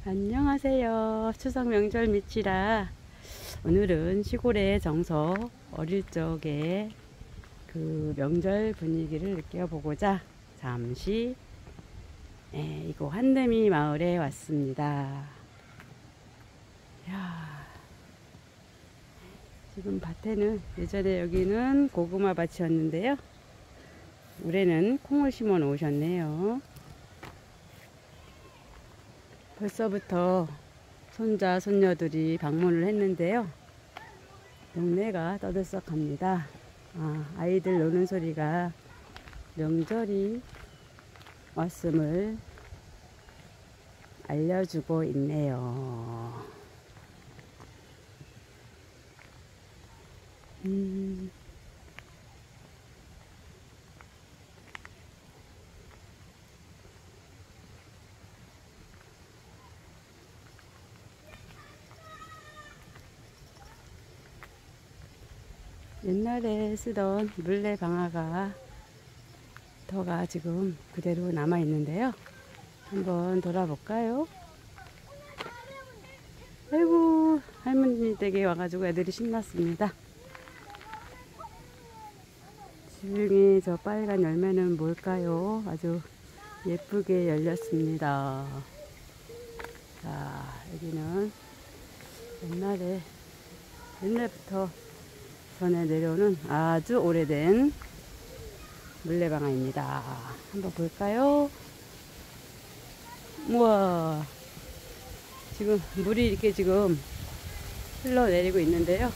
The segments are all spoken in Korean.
안녕하세요. 추석 명절 밑이라 오늘은 시골의 정서, 어릴 적의 그 명절 분위기를 느껴보고자 잠시 이곳 한드미 마을에 왔습니다. 이야, 지금 밭에는 예전에 여기는 고구마 밭이었는데요. 올해는 콩을 심어 놓으셨네요. 벌써부터 손자, 손녀들이 방문을 했는데요. 동네가 떠들썩합니다. 아이들 노는 소리가 명절이 왔음을 알려주고 있네요. 옛날에 쓰던 물레방아가 터가 지금 그대로 남아 있는데요. 한번 돌아볼까요? 아이고, 할머니 댁에 와가지고 애들이 신났습니다. 지붕에 저 빨간 열매는 뭘까요? 아주 예쁘게 열렸습니다. 자, 여기는 옛날부터 전에 내려오는 아주 오래된 물레방아입니다. 한번 볼까요? 우와, 지금 물이 이렇게 지금 흘러내리고 있는데요.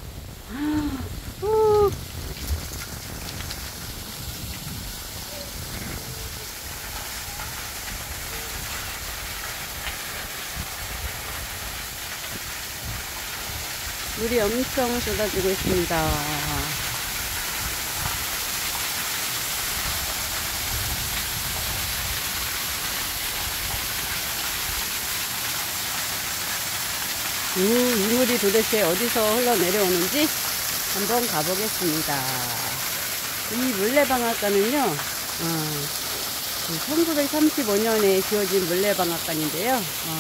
물이 엄청 쏟아지고 있습니다. 이 물이 도대체 어디서 흘러내려오는지 한번 가보겠습니다. 이 물레방앗간은요, 1935년에 지어진 물레방앗간인데요.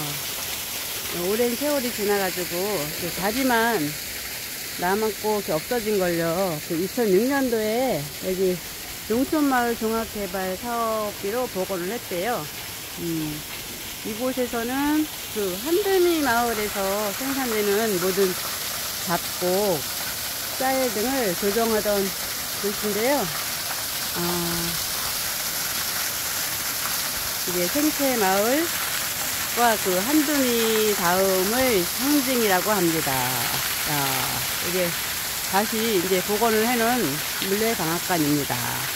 오랜 세월이 지나가지고 다리만 남았고 이렇게 없어진 걸요. 2006년도에 여기 농촌마을 종합개발 사업비로 보고를 했대요. 이곳에서는 그 한드미 마을에서 생산되는 모든 잡곡, 쌀 등을 조정하던 곳인데요. 이게 생태마을 그 한드미 다음의 상징이라고 합니다. 이게 다시 이제 복원을 해놓은 물레방앗간입니다.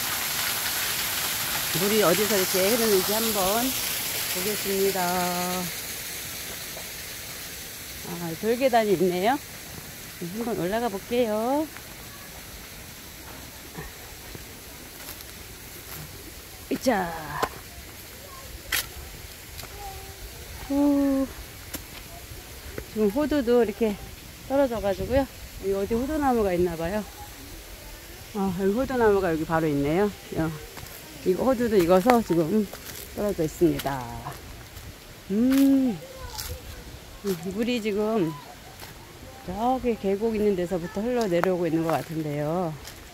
물이 어디서 이렇게 흐르는지 한번 보겠습니다. 돌계단이 있네요. 한번 올라가 볼게요. 자. 지금 호두도 이렇게 떨어져 가지고요. 여기 어디 호두나무가 있나봐요. 여기 호두나무가 여기 바로 있네요. 이거 호두도 익어서 지금 떨어져 있습니다. 물이 지금 저기 계곡 있는 데서부터 흘러내려오고 있는 것 같은데요.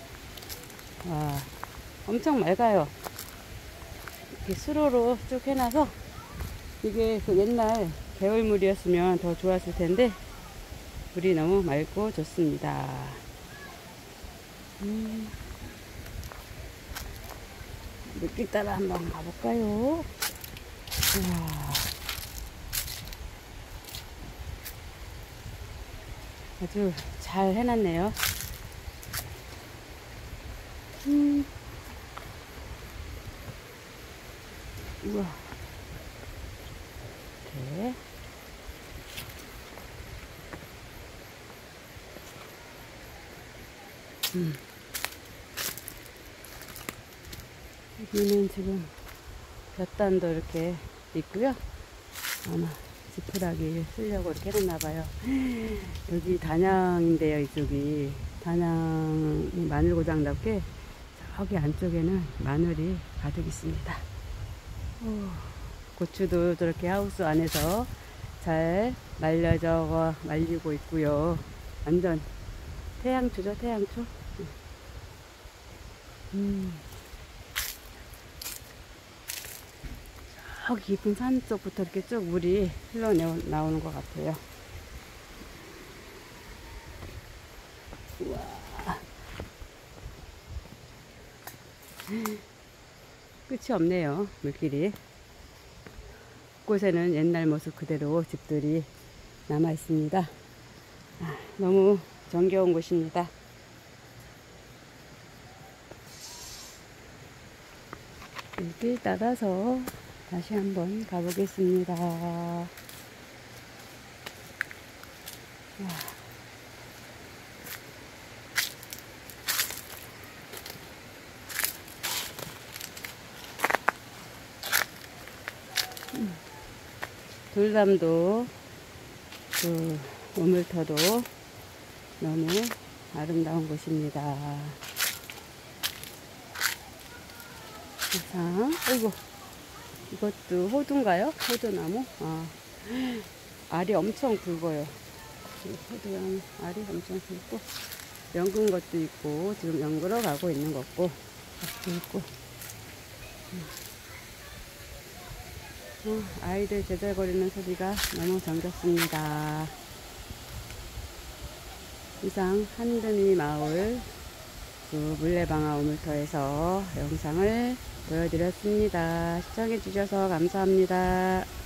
엄청 맑아요. 이렇게 수로로 쭉 해놔서 이게 그 옛날 개울물이었으면 더 좋았을 텐데 물이 너무 맑고 좋습니다. 물길 따라 한번 가볼까요? 우와, 아주 잘 해놨네요. 우와. 이렇게. 여기는 지금 몇 단도 이렇게 있고요. 아마 지푸라기 쓰려고 이렇게 해놨나봐요. 여기 단양인데요. 이쪽이 단양 마늘 고장답게 저기 안쪽에는 마늘이 가득 있습니다. 고추도 저렇게 하우스 안에서 잘 말리고 있고요. 완전 태양초죠, 태양초. 저 깊은 산 쪽부터 이렇게 쭉 물이 흘러나오는 것 같아요. 우와. 끝이 없네요, 물길이. 곳에는 옛날 모습 그대로 집들이 남아 있습니다. 너무 정겨운 곳입니다. 이 길 따라서 다시 한번 가보겠습니다. 돌담도 그 우물터도 너무 아름다운 곳입니다. 자, 아이고, 이것도 호두인가요? 호두나무? 알이 엄청 굵어요. 호두나무 알이 엄청 굵고, 연근 것도 있고, 지금 연그러 가고 있는 것고, 것도 있고. 아이들 제잘거리는 소리가 너무 정겹습니다. 이상 한드미 마을 그 물레방아 우물터에서 영상을 보여드렸습니다. 시청해 주셔서 감사합니다.